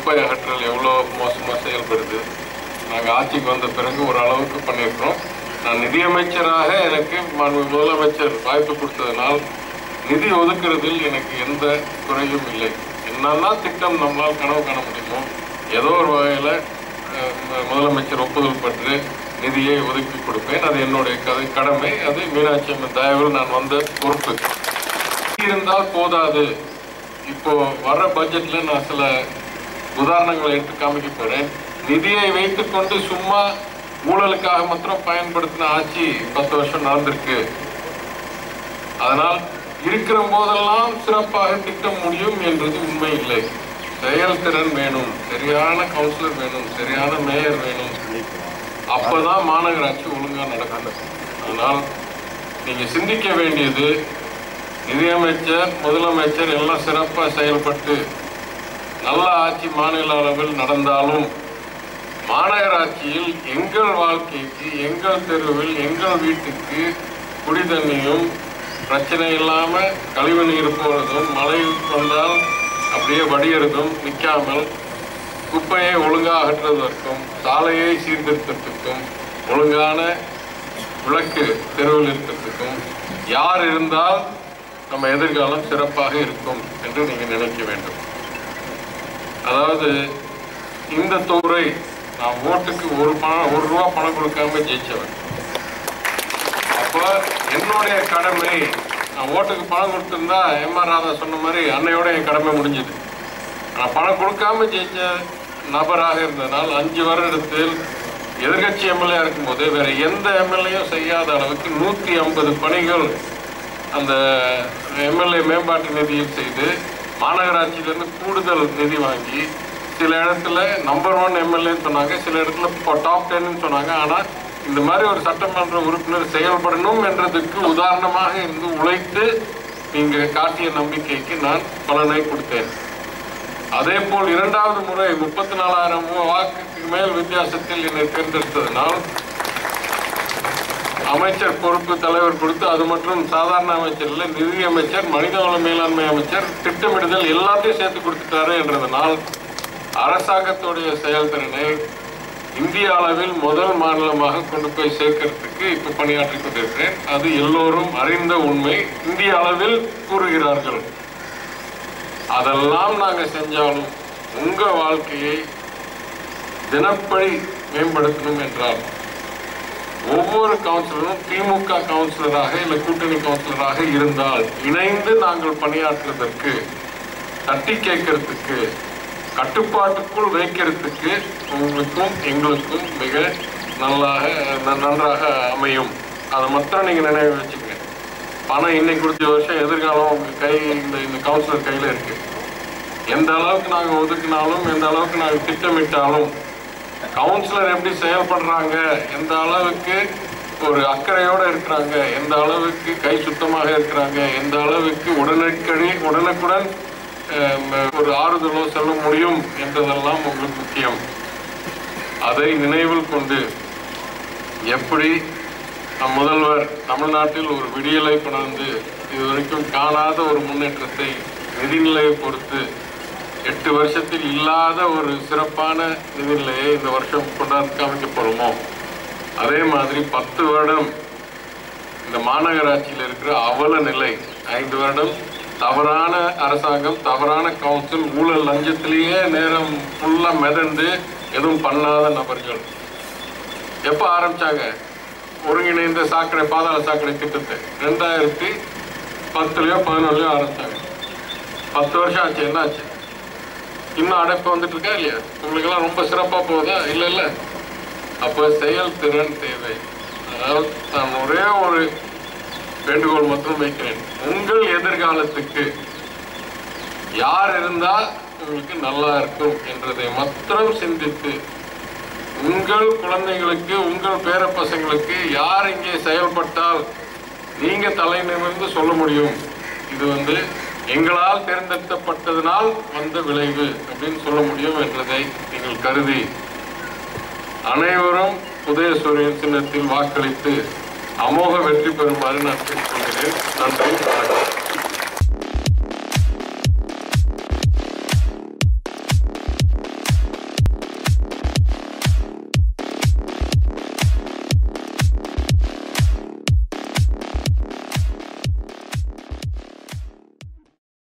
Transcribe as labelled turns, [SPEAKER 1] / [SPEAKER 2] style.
[SPEAKER 1] குப்பை அகற்றல் எவ்வளோ மோசமாக செயல்படுது. நாங்கள் ஆட்சிக்கு வந்த பிறகு ஒரு அளவுக்கு பண்ணியிருக்கிறோம். நான் நிதியமைச்சராக எனக்கு முதலமைச்சர் வாய்ப்பு கொடுத்ததனால் நிதி ஒதுக்குறதில் எனக்கு எந்த குறையும் இல்லை. என்னென்ன திட்டம் நம்மளால் கனவு காண முடியுமோ ஏதோ ஒரு வகையில் முதலமைச்சர் ஒப்புதல் பெற்று நிதியை ஒதுக்கி கொடுப்பேன். அது என்னுடைய கடமை. அது மீனாட்சி அம்மன் தயவில் நான் வந்த பொறுப்பு. இருந்தால் போதாது. இப்போ வர்ற பட்ஜெட்ல நான் சில உதாரணங்களை எடுத்து காமிக்க போறேன். நிதியை வைத்துக்கொண்டு சும்மா ஊழலுக்காக மாத்திரம் பயன்படுத்தின ஆட்சி 10 வருஷம் நடந்திருக்கு. அதனால் இருக்கிற போதெல்லாம் சிறப்பாக திட்டம் முடியும் என்றது உண்மை இல்லை. செயல்திறன் வேணும், சரியான கவுன்சிலர் வேணும், சரியான மேயர் வேணும். அப்பதான் மாநகராட்சி ஒழுங்கா நடக்கும். அதனால் நீங்க சிந்திக்க வேண்டியது, நிதியமைச்சர் முதலமைச்சர் எல்லாம் சிறப்பாக செயல்பட்டு நல்ல ஆட்சி மாநில அளவில் நடந்தாலும் மாநகராட்சியில் எங்கள் வாழ்க்கைக்கு, எங்கள் தெருவில், எங்கள் வீட்டுக்கு குடி தண்ணியும் பிரச்சனை இல்லாமல் கழிவு நீர் போகிறதும், மழை வந்தால் அப்படியே வடிகிறதும் நிற்காமல் குப்பையை ஒழுங்காக அகற்றுவதற்கும், சாலையை சீர்திருத்தத்துக்கும், ஒழுங்கான விளக்கு தெருவில் இருக்கிறதுக்கும் யார் இருந்தால் நம்ம எதிர்காலம் சிறப்பாக இருக்கும் என்று நீங்கள் நினைக்க வேண்டும். அதாவது இந்த துறை நான் ஓட்டுக்கு ஒரு ரூபா பணம் கொடுக்காம ஜெயிச்சவன். அப்போ என்னுடைய கடமை, நான் ஓட்டுக்கு பணம் கொடுத்துருந்தா எம்ஆர் ராதா சொன்ன மாதிரி அன்னையோட என் கடமை முடிஞ்சது. நான் பணம் கொடுக்காம ஜெயிச்ச நபராக இருந்ததால் 5 வருடத்தில் எதிர்கட்சி எம்எல்ஏ இருக்கும்போது வேற எந்த எம்எல்ஏயும் செய்யாத அளவுக்கு 150 பணிகள் அந்த எம்எல்ஏ மேம்பாட்டு நிதியில் செய்து மாநகராட்சியிலிருந்து கூடுதல் நிதி வாங்கி சில இடத்துல நம்பர் 1 எம்எல்ஏன்னு சொன்னாங்க, சில இடத்துல டாப் 10ன்னு சொன்னாங்க. ஆனால் இந்த மாதிரி ஒரு சட்டமன்ற உறுப்பினர் செயல்படணும் என்றதுக்கு உதாரணமாக இருந்து உழைத்து நீங்கள் காட்டிய நம்பிக்கைக்கு நான் பலனை கொடுத்தேன். அதே போல் 2வது முறை 34,000 வாக்குக்கு மேல் வித்தியாசத்தில் என்னை தேர்ந்தெடுத்ததனால் அமைச்சர் பொறுப்பு தலைவர் கொடுத்து, அது மற்றும் சாதாரண அமைச்சர் இல்லை, நிதி அமைச்சர், மனிதவள மேலாண்மை அமைச்சர், திட்டமிடுதல் எல்லாத்தையும் சேர்த்து கொடுத்துட்டாரு என்றதனால் அரசாங்கத்துடைய செயல்திறனை இந்திய அளவில் முதல் மாநிலமாக கொண்டு போய் சேர்க்கறதுக்கு இப்ப பணியாற்றி கொண்டிருக்கிறேன். அது எல்லோரும் அறிந்த உண்மை. இந்திய அளவில் கூறுகிறார்கள். அதெல்லாம் நாங்கள் செஞ்சாலும் உங்க வாழ்க்கையை தினப்படி மேம்படுத்தணும் என்றால் ஒவ்வொரு கவுன்சிலரும் திமுக கவுன்சிலராக இல்லை கூட்டணி கவுன்சிலராக இருந்தால் இணைந்து நாங்கள் பணியாற்றுவதற்கு, தட்டி கேட்கறதுக்கு, கட்டுப்பாட்டுக்குள் வைக்கிறதுக்கு உங்களுக்கும் எங்களுக்கும் மிக நன்றாக அமையும். அதை மாத்திரம் நீங்க நினைவு வச்சுக்கங்க. பணம் இன்னைக்கு கொடுத்த வருஷம் எதிர்காலம் உங்க கை இந்த கவுன்சிலர் கையில இருக்கு. எந்த அளவுக்கு நாங்கள் ஒதுக்கினாலும், எந்த அளவுக்கு நாங்கள் திட்டமிட்டாலும், கவுன்சிலர் எப்படி செயல்படுறாங்க, எந்த அளவுக்கு ஒரு அக்கறையோடு இருக்கிறாங்க, எந்த அளவுக்கு கை சுத்தமாக இருக்கிறாங்க, எந்த அளவுக்கு உடனுக்குடன் ஒரு ஆறுதலோ சொல்ல முடியும் என்றதெல்லாம் உங்களுக்கு முக்கியம். அதை நினைவில் கொண்டு எப்படி நம் முதல்வர் தமிழ்நாட்டில் ஒரு விடியலை கொண்டு இதுவரைக்கும் காணாத ஒரு முன்னேற்றத்தை நிதிநிலையை பொறுத்து 8 வருஷத்தில் இல்லாத ஒரு சிறப்பான நிதிநிலையை இந்த வருஷம் கொண்டாந்து காமிக்க போறோமோ, அதே மாதிரி 10 வருடம் இந்த மாநகராட்சியில் இருக்கிற அவல நிலை, 5 வருடம் தவறான அரசாங்கம், தவறான கவுன்சில், ஊழல் லஞ்சத்திலேயே நேரம் ஃபுல்லா மிதந்து எதுவும் பண்ணாத நபர்கள் எப்ப ஆரம்பிச்சாங்க ஒருங்கிணைந்த சாக்கடை, பாதாள சாக்கடை திட்டத்தை 2010லயோ 11லயோ ஆரம்பிச்சாங்க. 10 வருஷம் ஆச்சு. என்ன ஆச்சு? இன்னும் அடைப்பு வந்துட்டு இருக்கா இல்லையா? உங்களுக்கு எல்லாம் ரொம்ப சிறப்பா போகுதா? இல்ல இல்ல. அப்ப செயல்திறன் தேவை. அதாவது நான் ஒரே ஒரு வேண்டுகோள் மட்டும் வைக்கிறேன். உங்கள் எதிர்காலத்துக்கு யார் இருந்தா உங்களுக்கு நல்லா இருக்கும் என்றதை மாத்திரம் சிந்தித்து, உங்கள் குழந்தைகளுக்கு, உங்கள் பேர பசங்களுக்கு யார் இங்கே செயல்பட்டால் நீங்க தலை நிமிர்ந்து சொல்ல முடியும், இது எங்களால் தேர்ந்தெடுக்கப்பட்டதனால் வந்த விளைவு அப்படின்னு சொல்ல முடியும் என்றதை நீங்கள் கருதி அனைவரும் உதயசூரியன் சின்னத்தில் வாக்களித்து அமோக வெற்றி பெறுமாறு நான் கேட்டுக்கொள்கிறேன். நன்றி, வணக்கம்.